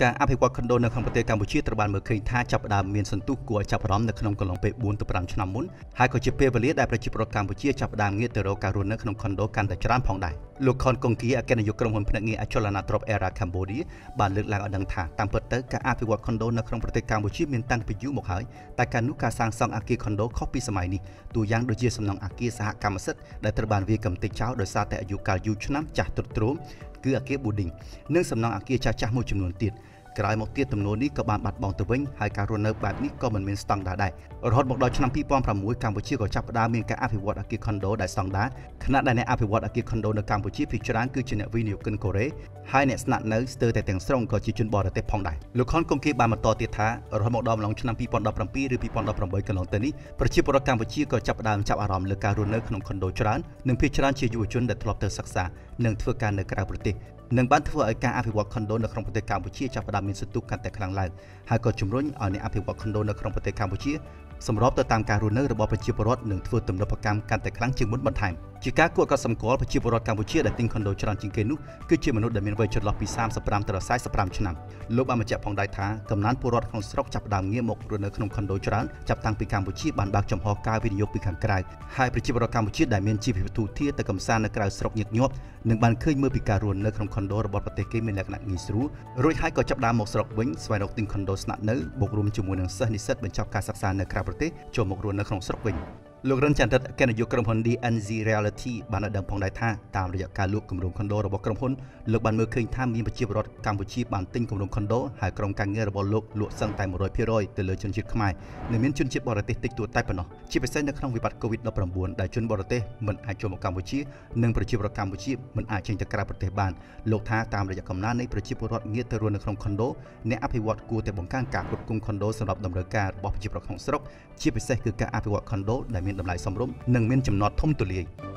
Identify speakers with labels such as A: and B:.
A: ការអភិវឌ្ឍខុនដូនៅក្នុងប្រទេសកម្ពុជាត្រូវបានមើលឃើញថាចាប់ផ្ដើមមានសន្ទុះគួរឲ្យចាប់អារម្មណ៍នៅក្នុងកន្លងពេល4ទៅ5ឆ្នាំមុនហើយក៏ជាពេលវេលាដែលប្រជាពលរដ្ឋកម្ពុជាចាប់ផ្ដើមងាកទៅរកការរស់នៅក្នុងខុនដូកាន់តែច្រើនផងដែរលោកខុនកុងគីអគ្គនាយកក្រុមហ៊ុនភ្នាក់ងារអចលនទ្រព្យ Era Cambodia បានលើកឡើងឲ្យដឹងថាតាមពិតទៅការអភិវឌ្ឍខុនដូនៅក្នុងប្រទេសកម្ពុជាមានតាំងពីយូរមកហើយតែការនោះការសាងសង់អគារខុនដូខុសពីសម័យនេះតួយ៉ាងដូចជាសំណង់អគារសហកម្មសិទ្ធិដែលត្រូវបានវាយកំទេចចោលដោយសារតែអាយុកាលយូរឆ្នាំចាស់ទ្រុឌទ្រោមគឺអគារ Building និងសំណង់អគារចាស់ៗមួយចំនួនទៀតក្រោយមកទៀតទំនួលនេះក៏បានបាត់បង់ទៅវិញហើយការរស់នៅបែបនេះក៏មិនមានស្តង់ដារដែររហូតមកដល់ឆ្នាំ2006កម្ពុជាក៏ចាប់ផ្ដើមមានការអភិវឌ្ឍអគារខុនដូដែលស្តង់ដារខណៈដែលអ្នកអភិវឌ្ឍអគារខុនដូនៅកម្ពុជាភាគច្រើនគឺជាអ្នកវិនិយោគិនកូរ៉េហើយអ្នកស្នាក់នៅស្ទើរតែទាំងស្រុងក៏ជាជនបរទេសផងដែរលោកខុនគង់គីបានបន្តទៀតថារហូតមកដល់ឆ្នាំ2017ឬ2018កន្លងទៅនេះប្រជាពលរដ្ឋកម្ពុជាក៏ចាប់ផ្ដើមចាប់អារម្មណ៍លើការរស់នៅក្នុងខុនដូច្រើននិងភាគច្រើនជាយុវជនដែលធ្លាប់ទៅសិក្សានិងធ្វើការនៅក្រៅប្រទេសនឹងបានធ្វើឲ្យការអភិវឌ្ឍខុនដូនៅក្នុងប្រទេសកម្ពុជាចាប់ផ្ដើមមានសន្ទុះកាន់តែខ្លាំងឡើងហើយក៏ជំរុញឲ្យអ្នកអភិវឌ្ឍខុនដូនៅក្នុងប្រទេសកម្ពុជាសម្របទៅតាមការរស់នៅរបស់ប្រជាពលរដ្ឋនិងធ្វើទំនើបកម្មកាន់តែខ្លាំងជាងមុនបន្ថែមជាការគួរឲ្យកត់សម្គាល់ប្រជាពលរដ្ឋកម្ពុជាដែលទិញខុនដូច្រើនជាងគេនោះគឺជាមនុស្សដែលមានវ័យចន្លោះពី35ទៅ45ឆ្នាំលោកបានបញ្ជាក់ផងដែរថាកំណើនពលរដ្ឋក្នុងស្រុកចាប់ផ្ដើមងាកមករស់នៅក្នុងខុនដូច្រើនចាប់តាំងពីកម្ពុជាបានបើកចំហការវិនិយោគពីខាងក្រៅហើយប្រជាពលរដ្ឋកម្ពុជាដែលមានជីវភាពទូធាទៅកំសាន្តនៅក្រៅស្រុកញឹកញាប់នឹងបានឃើញមើលពីការរស់នៅក្នុងខុនដូរបស់ប្រទេសគេមានលក្ខណៈងាយស្រួលរួចហើយក៏ចាប់ផ្ដើមមកស្រុកវិញស្វែងរកទិញខុនដូស្នាក់នៅបូករួមជាមួយនឹងសិស្សនិស្សិតបញ្ចប់ការសិក្សានៅក្រៅប្រទេសចូលមករស់នៅក្នុងស្រុកវិញលោករិនចន្ទរិទ្ធអគ្គនាយកក្រុមហ៊ុន DNZ Realty បានឲ្យដឹងផងដែរថាតាមរយៈការលក់គម្រោងខុនដូរបស់ក្រុមហ៊ុនលោកបានមើលឃើញថាមានប្រជាពលរដ្ឋកម្ពុជាបានទិញគម្រោងខុនដូហើយក្រុមការងាររបស់លោកលក់សឹងតែ 100% ទៅលើជនជាតិខ្មែរនិងមានជនជាតិបរទេសតិចតួចតែប៉ុណ្ណោះជាពិសេសនៅក្នុងវិបត្តិ COVID-19 ដែលជនបរទេសមិនអាចចូលមកកម្ពុជានិងប្រជាពលរដ្ឋកម្ពុជាមិនអាចចេញទៅក្រៅប្រទេសបានលោកថាតាមរយៈកំណើននៃប្រជាពលរដ្ឋងាកទៅរស់នៅក្នុងខុនដូអ្នកអភិវឌ្ឍគួរតែបង្កើនការគ្រប់គ្រងខុនដូសម្រាប់តម្រូវការរបស់ប្រជាពលរដ្ឋក្នុងស្រុកជាពិសេសគឺការអភិវឌ្ឍខុនដូដែលមានតម្លៃសមរម្យនិងមានចំណតធំទូលាយ